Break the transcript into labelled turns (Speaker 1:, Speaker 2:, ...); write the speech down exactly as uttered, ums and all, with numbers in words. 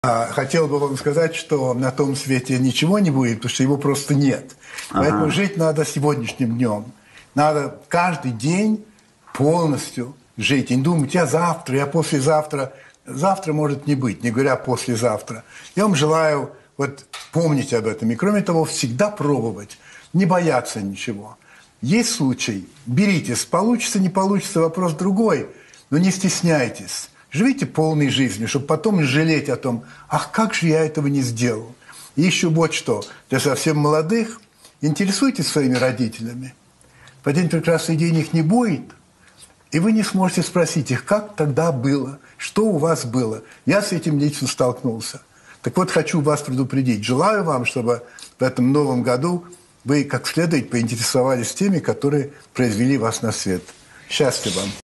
Speaker 1: А, хотел бы вам сказать, что на том свете ничего не будет, потому что его просто нет. Ага. Поэтому жить надо сегодняшним днем. Надо каждый день полностью жить. И не думать, я завтра, я послезавтра. Завтра может не быть, не говоря послезавтра. Я вам желаю вот помнить об этом. И кроме того, всегда пробовать, не бояться ничего. Есть случай, беритесь, получится, не получится, вопрос другой, но не стесняйтесь. Живите полной жизнью, чтобы потом не жалеть о том, ах, как же я этого не сделал. И еще вот что, для совсем молодых, интересуйтесь своими родителями. В один прекрасный день их не будет, и вы не сможете спросить их, как тогда было, что у вас было. Я с этим лично столкнулся. Так вот, хочу вас предупредить. Желаю вам, чтобы в этом новом году вы как следует поинтересовались теми, которые произвели вас на свет. Счастья вам!